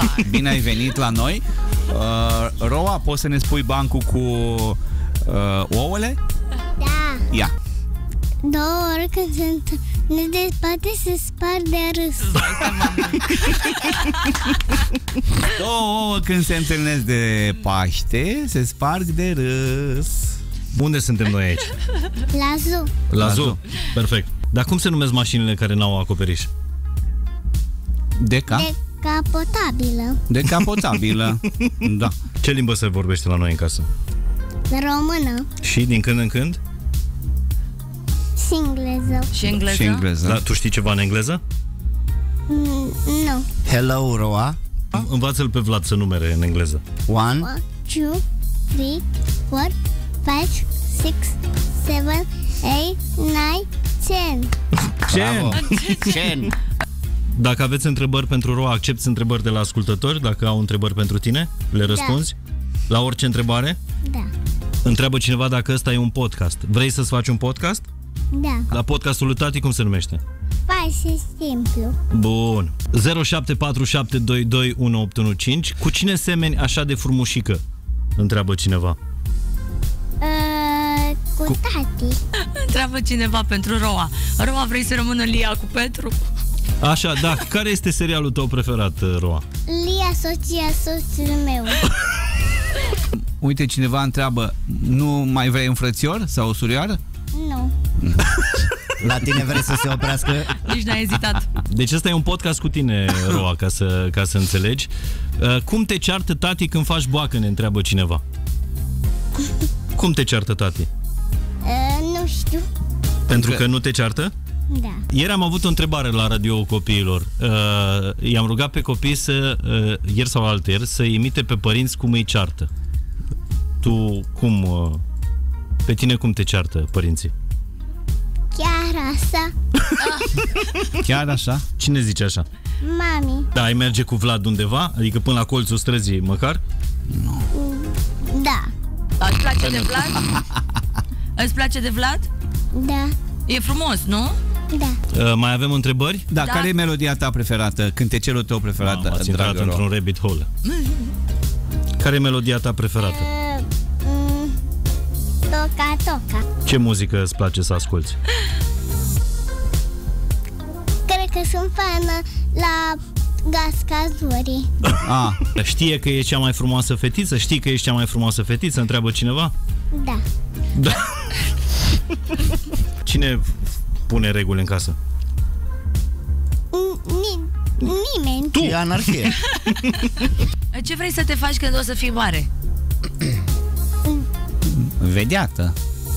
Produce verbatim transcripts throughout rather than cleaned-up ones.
Bine ai venit la noi. uh, Roa, poți să ne spui bancul cu uh, ouăle? Da. Ia. Două ori când se ne desparte se spar de râs. Două ouă când se întâlnesc de Paște se sparg de râs. Unde suntem noi aici? La zoo. La La zoo. zoo. Perfect. Dar cum se numesc mașinile care n-au acoperiș? Deca? Decapotabilă. Decapotabilă. Da. Ce limbă se vorbește la noi în casă? Română. Și din când în când? Și engleză. Și engleză? Și engleză. Da, tu știi ceva în engleză? Mm, Nu. Hello, Roa. Învață-l pe Vlad să numere în engleză. One. One, two, three, four, five, six, seven, eight, nine, ten. Cen. Cen. Dacă aveți întrebări pentru Roa, accepți întrebări de la ascultători? Dacă au întrebări pentru tine, le răspunzi? La orice întrebare? Da. Întreabă cineva dacă ăsta e un podcast. Vrei să-ți faci un podcast? Da. La podcastul lui tati cum se numește? Faci și simplu. Bun. zero șapte patru șapte doi doi unu opt unu cinci. Cu cine semeni așa de frumușică? Întreabă cineva. Uh, cu, cu tati. Întreabă cineva pentru Roa. Roa, vrei să rămână Lia cu Petru? Așa, da. Care este serialul tău preferat, Roa? Lia, soția soțul meu. Uite, cineva întreabă, nu mai vrei un frățior sau o surioară? Nu. La tine vrei să se oprească? Nici n-ai ezitat. Deci ăsta e un podcast cu tine, Roa, ca să, ca să înțelegi. Cum te ceartă tati când faci boacă, ne întreabă cineva. Cum te ceartă tati? Uh, nu știu. Pentru că nu te ceartă? Da. Ieri am avut o întrebare la radio copiilor. Uh, i-am rugat pe copii să, uh, ieri sau altieri, să imite pe părinți cum îi ceartă. Tu cum, uh, pe tine cum te ceartă părinții? Chiar așa. Chiar așa? Cine zice așa? Mami. Da, ai merge cu Vlad undeva? Adică până la colțul străzii măcar? Da. Îți place de Vlad? Îți place de Vlad? Da. E frumos, nu? Da. Uh, mai avem întrebări? Da, Da. care e melodia ta preferată? Cântecelul tău preferat, M-ați intrat dragă într-un Roa? rabbit hole. Care e melodia ta preferată? Uh, mm, toca, toca. Ce muzică îți place să asculti? Cred că sunt fană la Gasca Zorii. Ah, Știe că e cea mai frumoasă fetiță? Știi că ești cea mai frumoasă fetiță? Întreabă cineva? Da. Da. Cine pune reguli în casă? Ni- nimeni. Tu. E anarhie. Ce vrei să te faci când o să fii mare? vediată.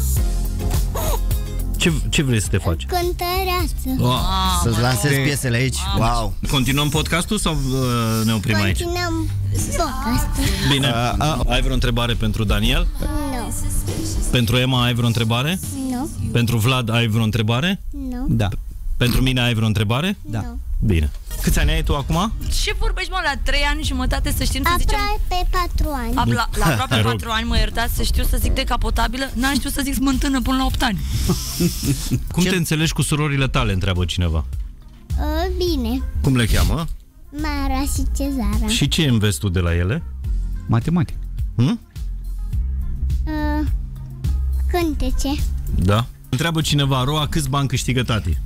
Ce, ce vrei să te faci? Cântăreață. Oh. Să-ți lansezi piesele aici. Wow. Continuăm podcastul sau uh, ne oprim aici? Continuăm podcastul. Bine. Uh, uh. Ai vreo întrebare pentru Daniel? Nu. Pentru Emma ai vreo întrebare? Nu. Pentru Vlad ai vreo întrebare? Nu. Da. Pentru mine ai vreo întrebare? Da. Nu. Bine. Câți ani ai tu acum? Ce vorbești, mă, la trei ani și jumătate să știm să zicem... Aproape patru ani. A, la, la aproape Te rog. patru ani, mă iertați, să știu să zic decapotabilă, n-am știut să zic smântână până la opt ani. Cum te înțelegi cu surorile tale, întreabă cineva. Uh, bine. Cum le cheamă? Mara și Cezara. Și ce înveți tu de la ele? Matematic. Hm? Uh, cântece. Da. Întreabă cineva, Roa, câți bani câștigă tati?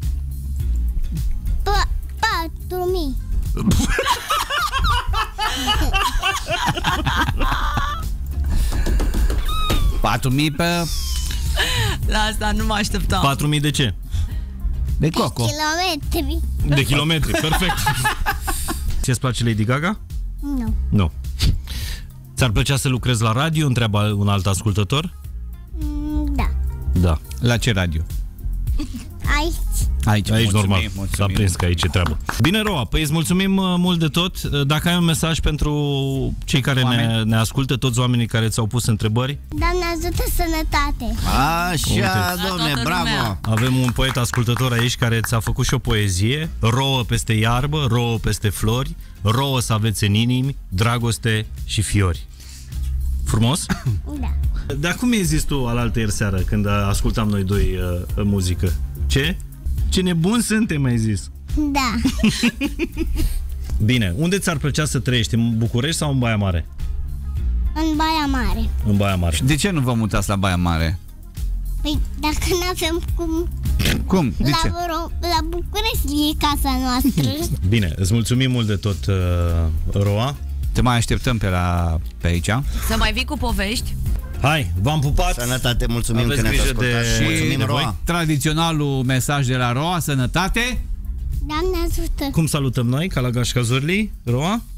Pa- patru mii. patru mii pe... La asta nu mă așteptam. patru mii de ce? de coco. Kilometri. De kilometri, perfect. Ți-ți place Lady Gaga? Nu. Nu. Ți-ar plăcea să lucrezi la radio? Întreabă un alt ascultător. Mm, da. Da. La ce radio? Aici. Aici, Aici mulțumim, normal, mulțumim. s-a prins că aici e treabă. Bine, Roa, păi îți mulțumim uh, mult de tot. Uh, Dacă ai un mesaj pentru cei care ne, Oameni. ne ascultă, toți oamenii care ți-au pus întrebări. Doamne ajută, sănătate. Așa, domne, toată bravo. lumea. Avem un poet ascultător aici care ți-a făcut și o poezie. Rouă peste iarbă, rouă peste flori, rouă să aveți în inimi, dragoste și fiori. Frumos? Da. Dar cum mi-ai zis tu alaltă ieri seară când ascultam noi doi uh, muzică? Ce? Ce nebuni suntem, ai zis. Da. Bine, unde ți-ar plăcea să trăiești? În București sau în Baia Mare? În Baia Mare. În Baia Mare. De ce nu vă mutați la Baia Mare? Păi dacă nu avem cum... Cum? De la, ce? Ro- la București e casa noastră. Bine, îți mulțumim mult de tot, uh, Roa. Te mai așteptăm pe, la, pe aici. Să mai vii cu povești? Hai, v-am pupat. Sănătate, mulțumim Aveți că ne-ați grijă ascultat de- și mulțumim, de voi. Roa. Tradiționalul mesaj de la Roa, sănătate. Doamne ajută! Cum salutăm noi, ca la Gașca Zurli, Roa?